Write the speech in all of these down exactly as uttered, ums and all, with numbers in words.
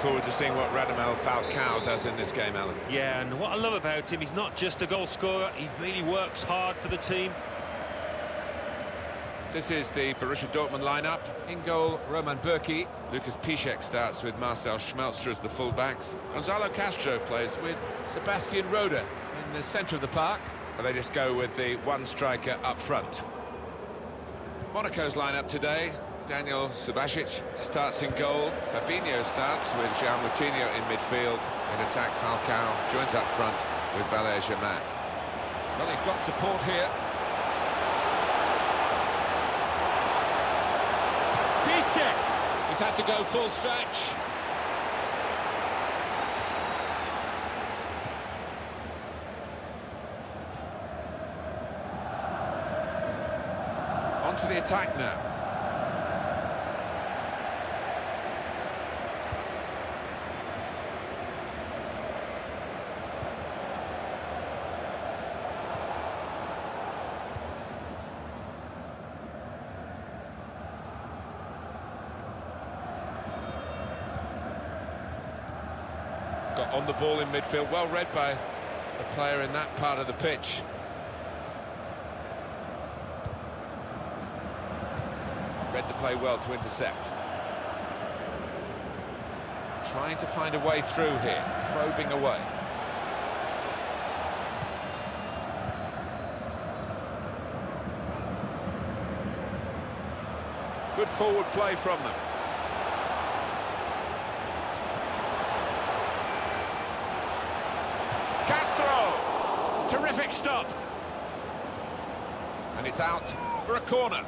forward to seeing what Radamel Falcao does in this game, Alan. Yeah, and what I love about him, he's not just a goal scorer, he really works hard for the team. This is the Borussia Dortmund lineup. In goal, Roman Bürki. Lucas Piszczek starts with Marcel Schmelzer as the fullbacks. Gonzalo Castro plays with Sebastian Rode in the centre of the park. And they just go with the one striker up front. Monaco's lineup today. Daniel Subasic starts in goal. Fabinho starts with Jean Moutinho in midfield. In attack, Falcao joins up front with Valère Germain. Well, he's got support here. Piszczek! He's had to go full stretch. On to the attack now. Got on the ball in midfield, well read by the player in that part of the pitch. Read the play well to intercept. Trying to find a way through here, probing away. Good forward play from them. Castro! Terrific stop. And it's out for a corner.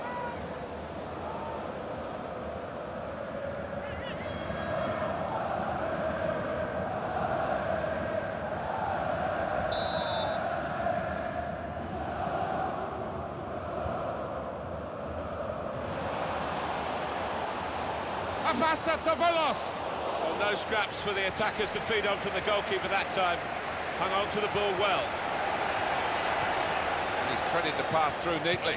Apastatopoulos! Well, no scraps for the attackers to feed on from the goalkeeper that time. Hung on to the ball well. And he's threaded the path through neatly.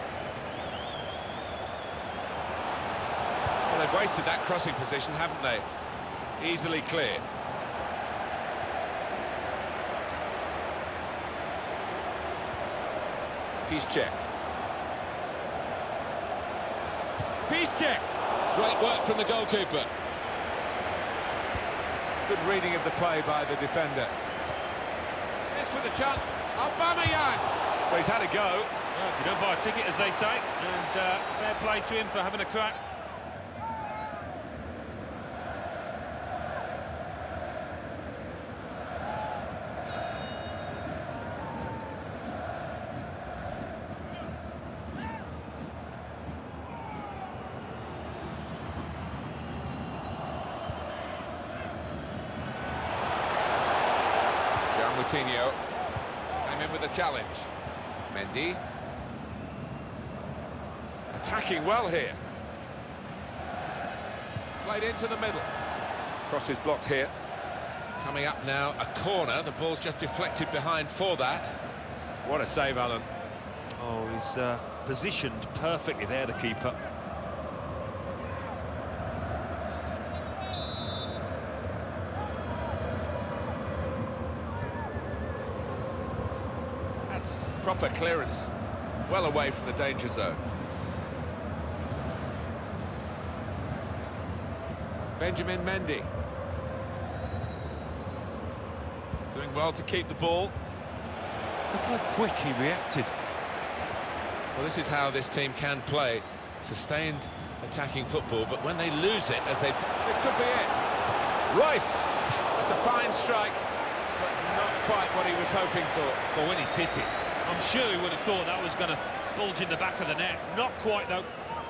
Well, they've wasted that crossing position, haven't they? Easily cleared. Piszczek. Piszczek! Great work from the goalkeeper. Good reading of the play by the defender. This with a chance. Aubameyang! Well, he's had a go. Well, if you don't buy a ticket, as they say, and uh, fair play to him for having a crack. Moutinho came in with a challenge. Mendy attacking well here. Played into the middle. Cross is blocked here. Coming up now, a corner. The ball's just deflected behind for that. What a save, Alan. Oh, he's uh, positioned perfectly there, the keeper. Proper clearance, well away from the danger zone. Benjamin Mendy. Doing well to keep the ball. Look how quick he reacted. Well, this is how this team can play. Sustained attacking football, but when they lose it, as they... It could be it. Rice! It's a fine strike, but not quite what he was hoping for. Well, when he's hit it, I'm sure he would have thought that was going to bulge in the back of the net. Not quite, though.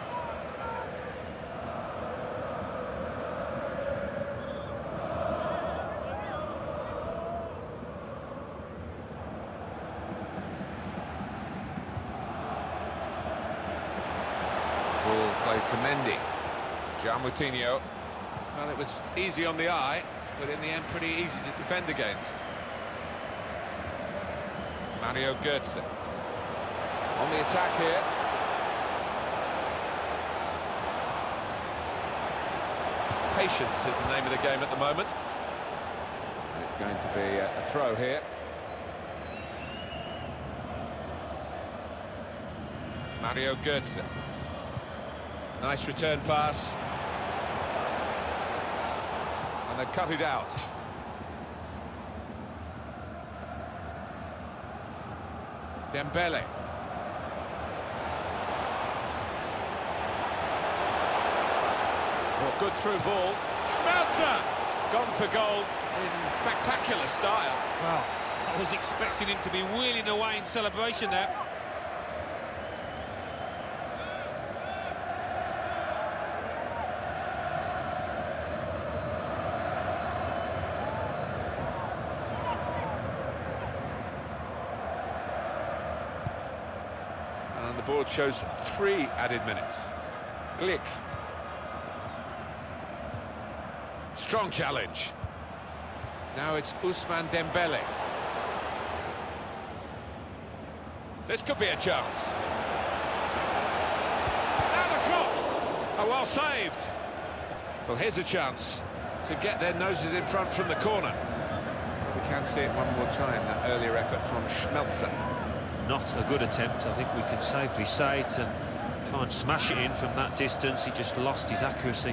Ball played to Mendy. Jean Moutinho. Well, it was easy on the eye, but in the end pretty easy to defend against. Mario Götze on the attack here. Patience is the name of the game at the moment. And it's going to be a, a throw here. Mario Götze. Nice return pass. And they cut it out. Dembele. Well, good through ball. Schmelzer! Gone for goal in spectacular style. Well, I was expecting him to be wheeling away in celebration there. And the board shows three added minutes. Glick. Strong challenge. Now it's Ousmane Dembele. This could be a chance. Now the shot! Oh, well saved. Well, here's a chance to get their noses in front from the corner. We can see it one more time, that earlier effort from Schmelzer. Not a good attempt, I think we can safely say, to try and smash it in from that distance. He just lost his accuracy.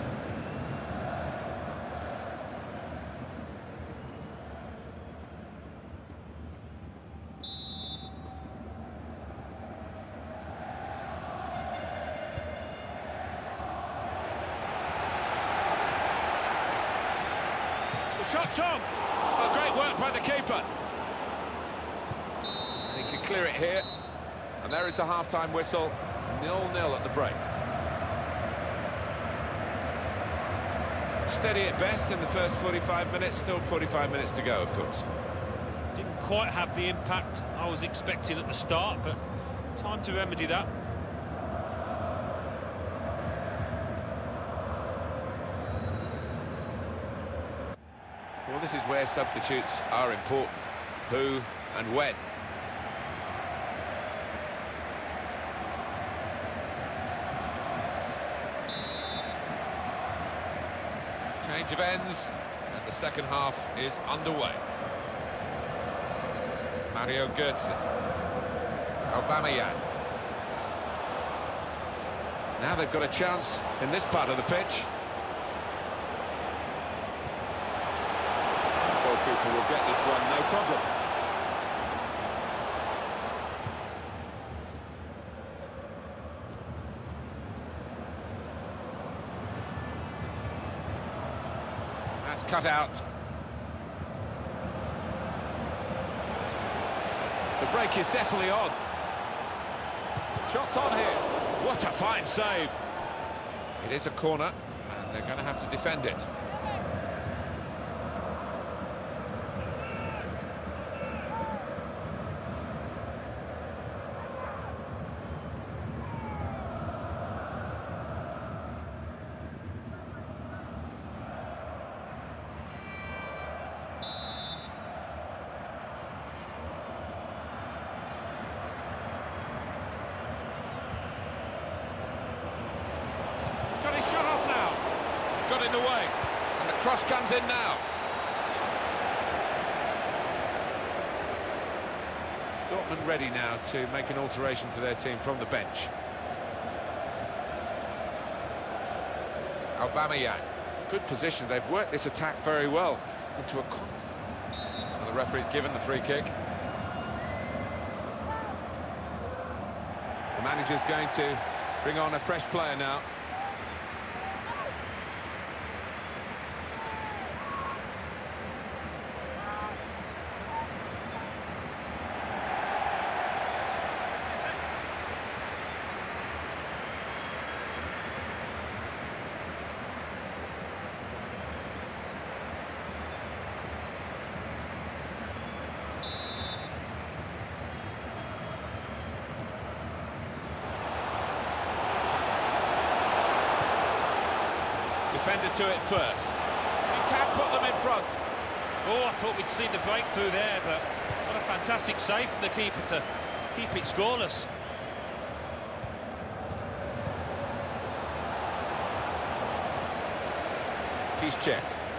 The shot's on! Well, great work by the keeper. He can clear it here. And there is the half-time whistle. nil nil at the break. Steady at best in the first forty-five minutes. Still forty-five minutes to go, of course. Didn't quite have the impact I was expecting at the start, but time to remedy that. Well, this is where substitutes are important. Who and when. Change of ends, and the second half is underway. Mario Götze. Aubameyang. Now they've got a chance in this part of the pitch. Goalkeeper will get this one, no problem. That's cut out. The break is definitely on. Shots on here. What a fine save. It is a corner, and they're going to have to defend it. Got his shot off now. Got in the way. And the cross comes in now. Dortmund ready now to make an alteration to their team from the bench. Aubameyang. Good position. They've worked this attack very well into a... And the referee's given the free kick. The manager's going to bring on a fresh player now. Defender to it first. He can put them in front. Oh, I thought we'd seen the breakthrough there, but what a fantastic save from the keeper to keep it scoreless. Piszczek.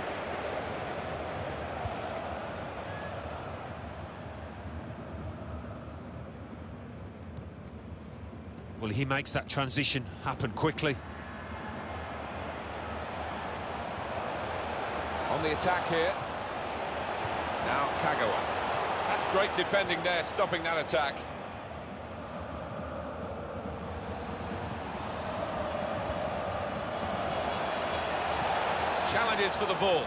Well, he makes that transition happen quickly. On the attack here. Now Kagawa. That's great defending there, stopping that attack. Challenges for the ball.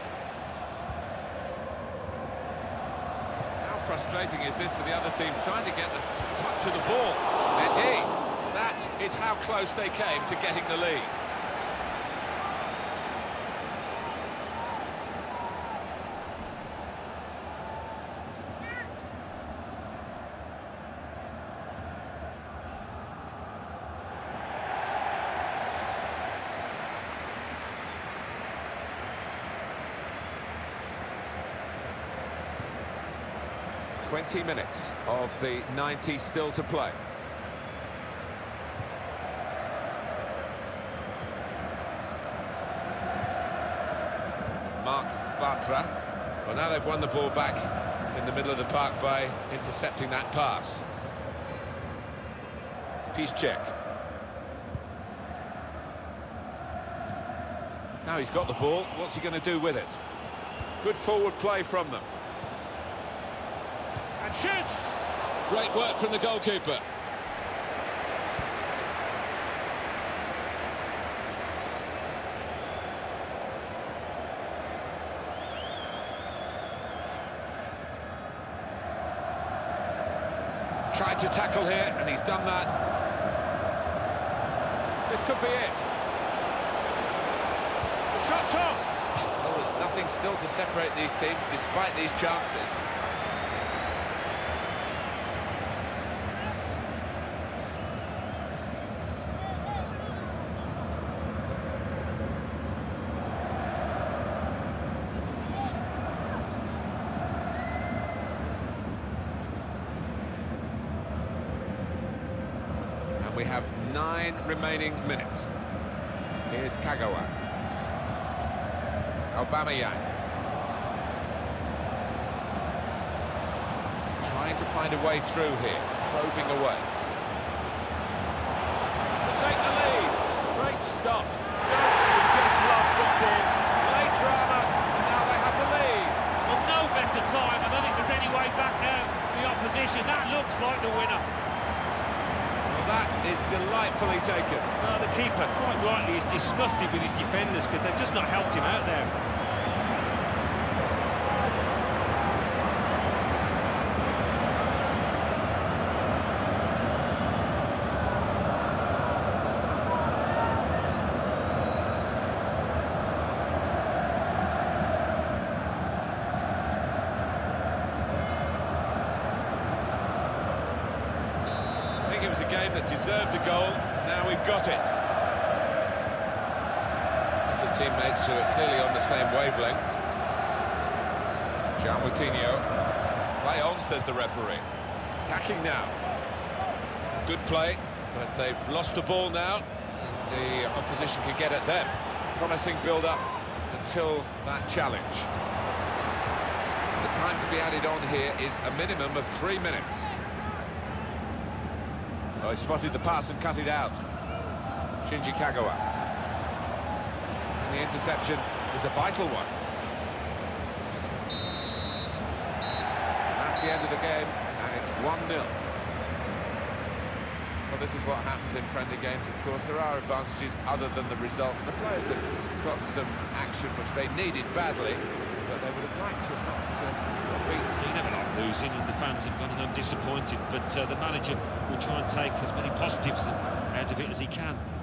How frustrating is this for the other team, trying to get the touch of the ball? Indeed, that is how close they came to getting the lead. twenty minutes of the ninety still to play. Marc Bartra. Well, now they've won the ball back in the middle of the park by intercepting that pass. Piszczek. Now he's got the ball. What's he going to do with it? Good forward play from them. And shoots! Great work from the goalkeeper. Tried to tackle here, and he's done that. This could be it. The shot's on! Well, there's nothing still to separate these teams, despite these chances. We have nine remaining minutes. Here's Kagawa. Aubameyang. Trying to find a way through here, probing away. To take the lead. Great stop. Don't you just love football? Late drama, and now they have the lead. Well, no better time. I don't think there's any way back now for the opposition. That looks like the winner. That is delightfully taken. Well, the keeper, quite rightly, is disgusted with his defenders because they've just not helped him out there. It was a game that deserved a goal. Now we've got it. The teammates who are clearly on the same wavelength. João Moutinho. Play on, says the referee. Attacking now. Good play, but they've lost the ball now. And the opposition can get at them. Promising build-up until that challenge. The time to be added on here is a minimum of three minutes. Oh, he spotted the pass and cut it out. Shinji Kagawa. And the interception is a vital one. That's the end of the game, and it's one nil. Well, this is what happens in friendly games, of course. There are advantages other than the result. The players have got some action which they needed badly, but they would have liked to have not uh, beaten. You never like losing, and the fans have gone home disappointed, but uh, the manager will try and take as many positives out of it as he can.